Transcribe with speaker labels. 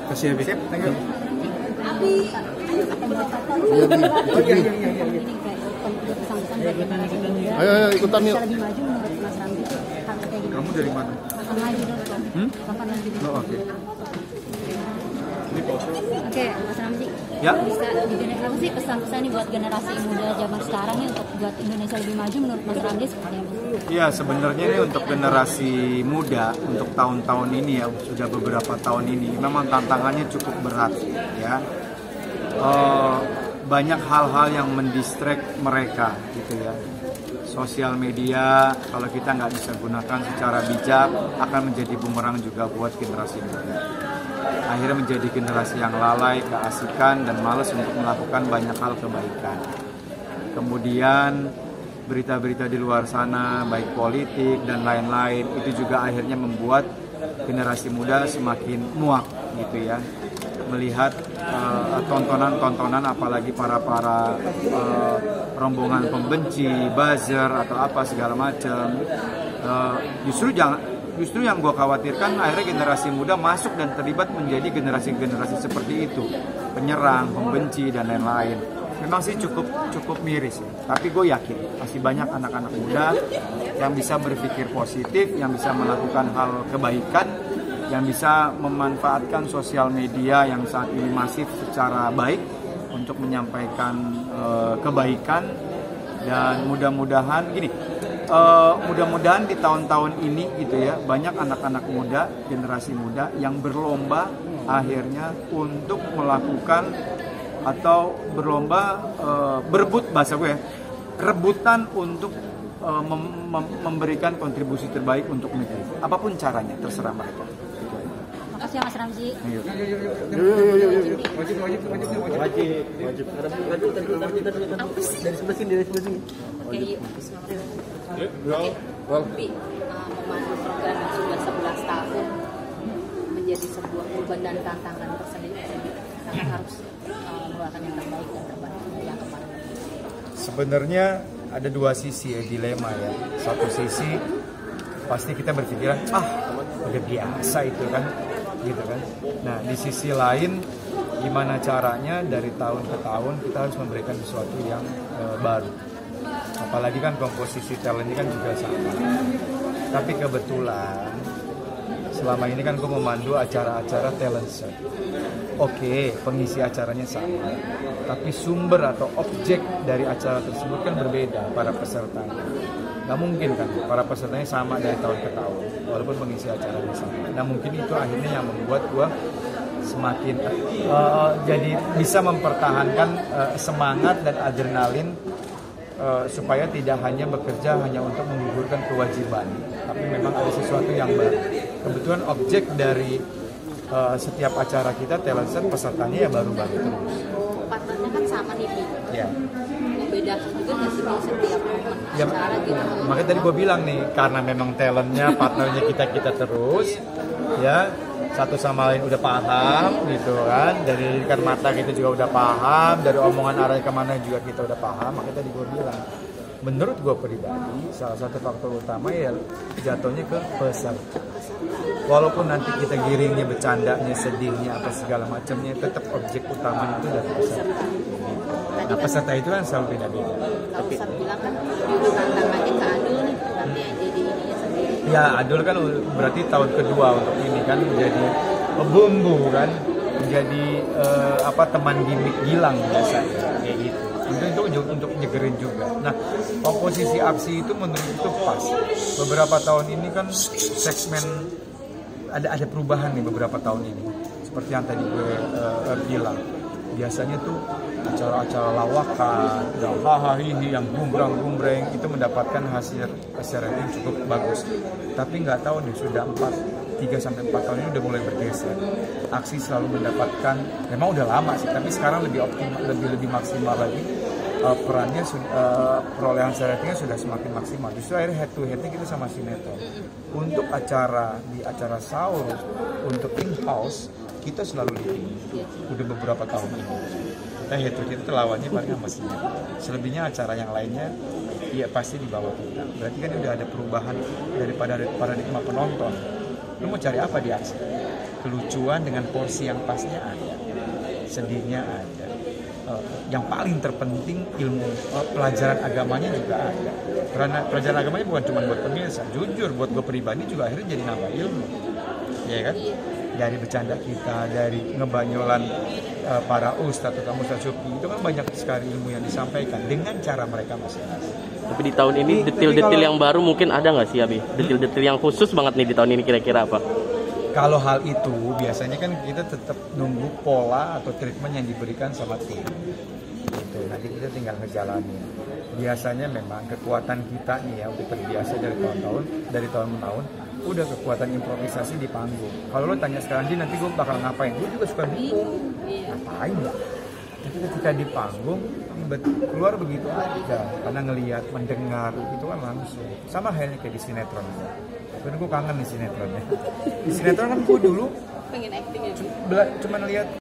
Speaker 1: Kasih Abi.
Speaker 2: Sip, thank you.
Speaker 3: Abi,
Speaker 1: Ayo ikutan yuk.
Speaker 3: bisa lebih maju menurut Mas Ramzi tuh hal kayak gini.
Speaker 2: Kamu dari mana?
Speaker 3: Kapan lagi dulu.
Speaker 2: Oh, oke.
Speaker 3: Oke, Mas Ramzi.
Speaker 2: Ya.
Speaker 3: Bisa apa sih pesan-pesan nih buat generasi muda zaman sekarang nih untuk buat Indonesia lebih maju menurut Mas Ramzi seperti apa?
Speaker 2: Iya, sebenarnya ini untuk generasi muda, untuk tahun-tahun ini ya, sudah beberapa tahun ini, memang tantangannya cukup berat ya. Banyak hal-hal yang mendistract mereka gitu ya. Sosial media kalau kita nggak bisa gunakan secara bijak akan menjadi bumerang juga buat generasi muda. Akhirnya menjadi generasi yang lalai, keasikan dan malas untuk melakukan banyak hal kebaikan. Kemudian berita-berita di luar sana, baik politik dan lain-lain, itu juga akhirnya membuat generasi muda semakin muak gitu ya. Melihat tontonan-tontonan apalagi para rombongan pembenci, buzzer atau apa segala macam. Justru yang gue khawatirkan akhirnya generasi muda masuk dan terlibat menjadi generasi-generasi seperti itu, penyerang, pembenci dan lain-lain. Memang sih cukup miris ya. Tapi gue yakin masih banyak anak-anak muda yang bisa berpikir positif, yang bisa melakukan hal kebaikan, yang bisa memanfaatkan sosial media yang saat ini masif secara baik untuk menyampaikan kebaikan. Dan mudah-mudahan gini, mudah-mudahan di tahun-tahun ini gitu ya, banyak anak-anak muda, generasi muda yang berlomba akhirnya untuk melakukan atau berlomba berebut, bahasa gue ya, rebutan untuk memberikan kontribusi terbaik untuk negeri. Apapun caranya, terserah mereka.
Speaker 3: Makasih ya Mas Ramzi.
Speaker 1: Yuk.
Speaker 2: Wajib.
Speaker 1: Dari sebelah sini.
Speaker 3: Oke, yuk.
Speaker 4: Tapi memandu program yang sudah 11 tahun menjadi sebuah beban dan tantangan tersendiri, karena harus mengeluarkan yang terbaik dan terbaik yang kemarin.
Speaker 2: Sebenarnya ada dua sisi ya, dilema ya. Satu sisi pasti kita berpikiran udah biasa itu kan, gitu kan. Nah di sisi lain gimana caranya dari tahun ke tahun kita harus memberikan sesuatu yang baru. Apalagi kan komposisi talentnya kan juga sama. Tapi kebetulan selama ini kan gue memandu acara-acara talent show. Oke, pengisi acaranya sama, tapi sumber atau objek dari acara tersebut kan berbeda para pesertanya. Nggak mungkin kan para pesertanya sama dari tahun ke tahun, walaupun pengisi acaranya sama. Nah mungkin itu akhirnya yang membuat gue semakin jadi bisa mempertahankan semangat dan adrenalin supaya tidak hanya bekerja hanya untuk menggugurkan kewajiban, tapi memang ada sesuatu yang baru. Kebetulan objek dari setiap acara kita talent show pesertanya ya baru-baru terus.
Speaker 4: Partnernya kan sama nih, Bi.
Speaker 2: Ya.
Speaker 4: Beda juga nggak sih Bi, setiap momen acara gitu.
Speaker 2: Makanya tadi gue bilang nih, karena memang talentnya, partnernya kita terus, ya satu sama lain udah paham gitu kan. Dari kan mata kita juga udah paham, dari omongan arah kemana juga kita udah paham. Makanya tadi gue bilang, menurut gue pribadi salah satu faktor utama ya jatuhnya ke peserta. Walaupun nanti kita giringnya, bercandanya, sedihnya, apa segala macamnya, tetap objek utamanya itu dari peserta. Nah peserta itu kan selalu beda-beda.
Speaker 4: Kalau Ustaz bilang kan juga tantangannya ke Adul nih, nanti yang jadi ininya sendiri.
Speaker 2: Ya Adul kan berarti tahun kedua untuk ini kan menjadi bumbu kan, menjadi teman gimmick Gilang biasanya kayak gitu. Itu untuk nyegerin juga. Nah komposisi aksi itu menurut itu pas. Beberapa tahun ini kan segmen ada perubahan nih beberapa tahun ini. Seperti yang tadi gue bilang, biasanya tuh acara-acara lawakan, yang hahaha, yang gumbrang-gumbreng itu mendapatkan hasil rating cukup bagus. Tapi nggak tahu nih sudah 3-4 tahun ini udah mulai bergeser. Aksi selalu mendapatkan, memang udah lama sih, tapi sekarang lebih optimal, lebih maksimal lagi. Perannya perolehan ratingnya sudah semakin maksimal. Justru akhirnya head to headnya kita sama sinetron. Untuk di acara sahur, untuk in-house kita selalu leading. Udah beberapa tahun ini. Kita head to head itu lawannya paling sama sinetron. Selebihnya acara yang lainnya ya pasti di bawah kita. Berarti kan udah ada perubahan daripada paradigma penonton. Lu mau cari apa di aksi? kelucuan dengan porsi yang pasnya ada, sedihnya ada. Yang paling terpenting ilmu pelajaran agamanya juga ada. Karena pelajaran agamanya bukan cuma buat pemirsa, jujur buat gue pribadi juga akhirnya jadi nambah ilmu, ya kan? Dari bercanda kita, dari ngebanyolan para ustadz atau ustadz sufi, itu kan banyak sekali ilmu yang disampaikan dengan cara mereka masing-masing.
Speaker 5: Tapi di tahun ini detail-detail yang baru mungkin ada nggak sih Abi? Detail-detail yang khusus banget nih di tahun ini kira-kira apa?
Speaker 2: Kalau hal itu biasanya kan kita tetap nunggu pola atau treatment yang diberikan sama tim. Gitu. Nanti kita tinggal ngejalanin. Biasanya memang kekuatan kita nih ya udah terbiasa dari tahun ke tahun, udah kekuatan improvisasi di panggung. Kalau lo tanya sekarang nanti gue bakal ngapain? Gue juga suka bingung. Ngapain ya? Tapi ketika di panggung keluar begitu aja karena ngelihat, mendengar itu kan langsung. Sama halnya kayak di sinetron. Karena gue kangen nih sinetronnya. Di sinetron kan gue dulu
Speaker 4: pengen acting ya.
Speaker 2: Cuma lihat